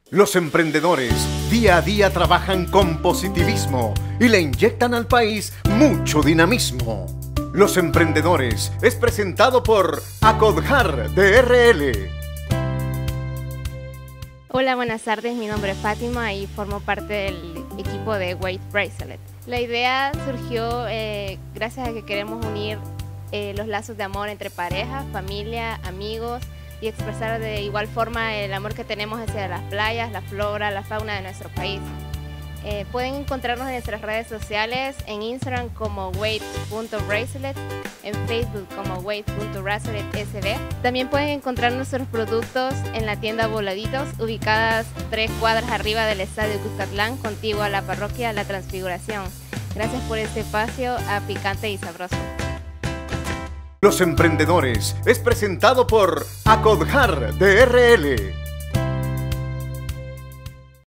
Los emprendedores día a día trabajan con positivismo y le inyectan al país mucho dinamismo. Los Emprendedores es presentado por Acodjar DRL. Hola, buenas tardes, mi nombre es Fátima y formo parte del equipo de Weight Bracelet. La idea surgió gracias a que queremos unir los lazos de amor entre parejas, familia, amigos y expresar de igual forma el amor que tenemos hacia las playas, la flora, la fauna de nuestro país. Pueden encontrarnos en nuestras redes sociales, en Instagram como weight.bracelet, en Facebook como weight.braceletsb. También pueden encontrar nuestros productos en la tienda Voladitos, ubicadas 3 cuadras arriba del Estadio Cuscatlán, contiguo a la parroquia La Transfiguración. Gracias por este espacio a Picante y Sabroso. Los Emprendedores es presentado por Acodjar DRL.